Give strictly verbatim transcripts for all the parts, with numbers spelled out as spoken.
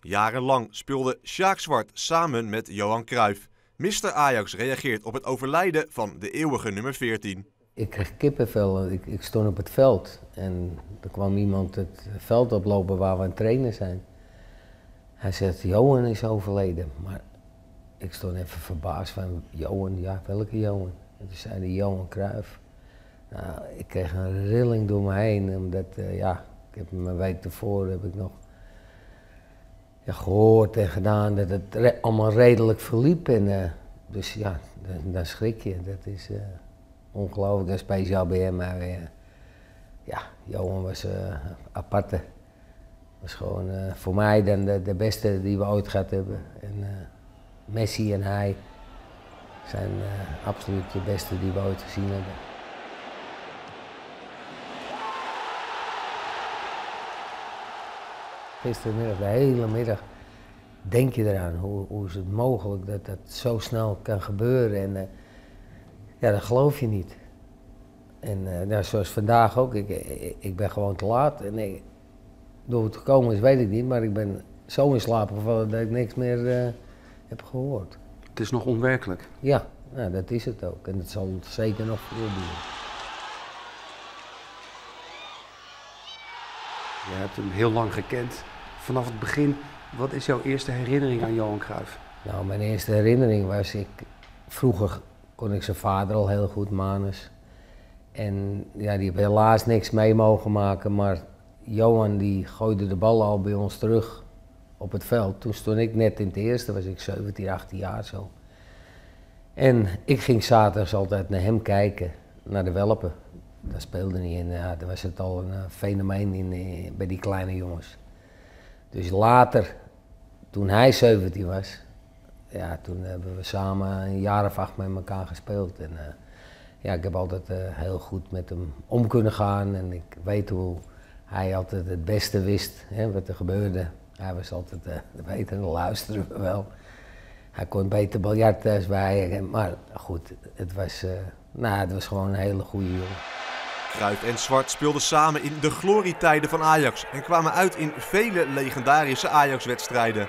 Jarenlang speelde Sjaak Zwart samen met Johan Cruijff. mister Ajax reageert op het overlijden van de eeuwige nummer veertien. Ik kreeg kippenvel, ik, ik stond op het veld en er kwam iemand het veld oplopen waar we aan het trainen zijn. Hij zegt, Johan is overleden, maar ik stond even verbaasd van, Johan, ja, welke Johan? En toen zei hij, Johan Cruijff. Nou, ik kreeg een rilling door me heen, omdat, uh, ja, ik heb een week ervoor heb ik nog ja, gehoord en gedaan dat het re allemaal redelijk verliep. En, uh, dus ja, dan, dan schrik je, dat is uh, ongelooflijk, dat is speciaal bij hem. Maar, uh, ja, Johan was uh, aparte. Was gewoon uh, voor mij dan de, de beste die we ooit gehad hebben. En uh, Messi en hij zijn uh, absoluut de beste die we ooit gezien hebben. Gisterenmiddag, de hele middag, denk je eraan. Hoe, hoe is het mogelijk dat dat zo snel kan gebeuren? En uh, ja, dat geloof je niet. En uh, nou, zoals vandaag ook, ik, ik, ik ben gewoon te laat. En ik, door hoe het gekomen is, weet ik niet, maar ik ben zo in slaap gevallen dat ik niks meer uh, heb gehoord. Het is nog onwerkelijk. Ja, nou, dat is het ook. En dat zal zeker nog veel duren. Je hebt hem heel lang gekend. Vanaf het begin, wat is jouw eerste herinnering aan Johan Cruijff? Nou, mijn eerste herinnering was, ik, vroeger kon ik zijn vader al heel goed, Manus. En ja, die heeft helaas niks mee mogen maken, maar Johan die gooide de bal al bij ons terug op het veld. Toen stond ik net in het eerste, was ik zeventien, achttien jaar zo. En ik ging zaterdags altijd naar hem kijken, naar de Welpen. Dat speelde niet in, ja, dat was het al een uh, fenomeen in, uh, bij die kleine jongens. Dus later, toen hij zeventien was, ja, toen hebben we samen een jaar of acht met elkaar gespeeld. En, uh, ja, ik heb altijd uh, heel goed met hem om kunnen gaan en ik weet hoe hij altijd het beste wist, hè, wat er gebeurde. Hij was altijd uh, de betere, luisteren we wel. Hij kon beter biljarten als wij, maar goed, het was, uh, nou, het was gewoon een hele goede jongen. Cruijff en Zwart speelden samen in de glorietijden van Ajax en kwamen uit in vele legendarische Ajax-wedstrijden.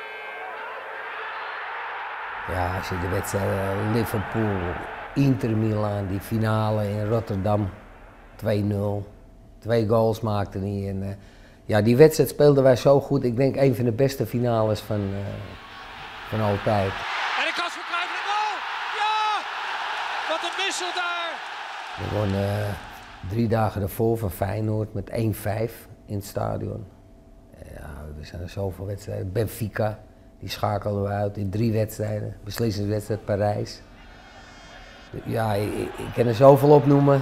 Ja, als je de wedstrijden Liverpool, Inter Milan, die finale in Rotterdam, twee nul, twee goals maakte hij. En, uh, ja, die wedstrijd speelden wij zo goed. Ik denk een van de beste finales van, uh, van altijd. En de kans voor Cruijff in de goal! Ja! Wat een wissel daar! We wonnen uh, drie dagen ervoor van Feyenoord met één vijf in het stadion. Ja, er zijn er zoveel wedstrijden. Benfica, die schakelden we uit in drie wedstrijden. Beslissingswedstrijd Parijs. Ja, ik, ik kan er zoveel opnoemen.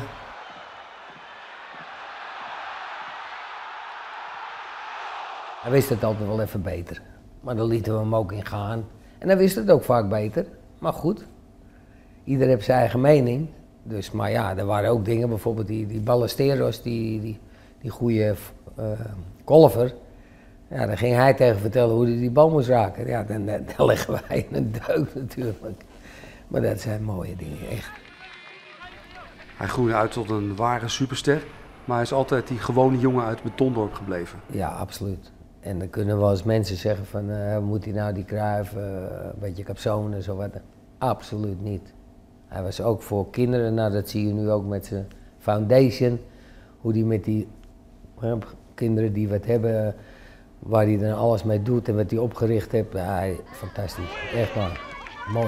Hij wist het altijd wel even beter. Maar dan lieten we hem ook in gaan. En hij wist het ook vaak beter. Maar goed, ieder heeft zijn eigen mening. Dus, maar ja, er waren ook dingen, bijvoorbeeld die, die Ballesteros, die, die, die goede uh, golfer. Ja, daar ging hij tegen vertellen hoe hij die bal moest raken. Ja, dan, dan, dan leggen wij in een deuk natuurlijk. Maar dat zijn mooie dingen, echt. Hij groeide uit tot een ware superster, maar hij is altijd die gewone jongen uit Betondorp gebleven. Ja, absoluut. En dan kunnen wel eens mensen zeggen van, uh, moet hij nou die Cruijff, uh, een beetje capsoon en zo wat. Absoluut niet. Hij was ook voor kinderen, nou dat zie je nu ook met zijn foundation, hoe hij met die uh, kinderen die wat hebben, waar hij dan alles mee doet en wat hij opgericht heeft, ja, hij, fantastisch, echt waar, mooi.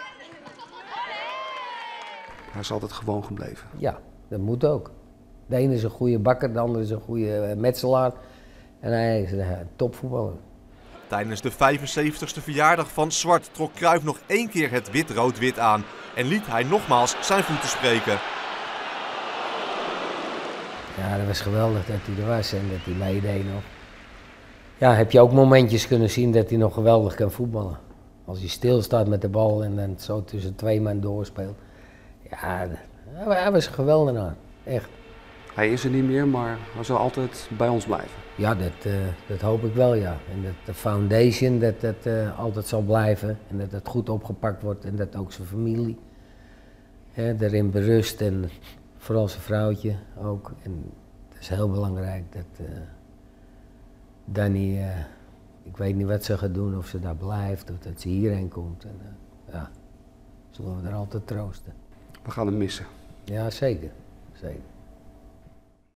Hij is altijd gewoon gebleven. Ja, dat moet ook. De ene is een goede bakker, de andere is een goede metselaar en hij is een topvoetballer. Tijdens de vijfenzeventigste verjaardag van Zwart trok Cruijff nog één keer het wit-rood-wit aan en liet hij nogmaals zijn voeten spreken. Ja, dat was geweldig dat hij er was en dat hij meedeed nog. Ja, heb je ook momentjes kunnen zien dat hij nog geweldig kan voetballen. Als hij stilstaat met de bal en dan zo tussen twee man doorspeelt. Ja, hij was een geweldenaar, echt. Hij is er niet meer, maar hij zal altijd bij ons blijven. Ja, dat, uh, dat hoop ik wel, ja. En dat de foundation, dat dat uh, altijd zal blijven. En dat het goed opgepakt wordt en dat ook zijn familie hè, erin berust. En vooral zijn vrouwtje ook. En het is heel belangrijk dat uh, Danny uh, Ik weet niet wat ze gaat doen, of ze daar blijft, of dat ze hierheen komt. En, uh, ja, zullen we er altijd troosten. We gaan hem missen. Ja, zeker. Zeker.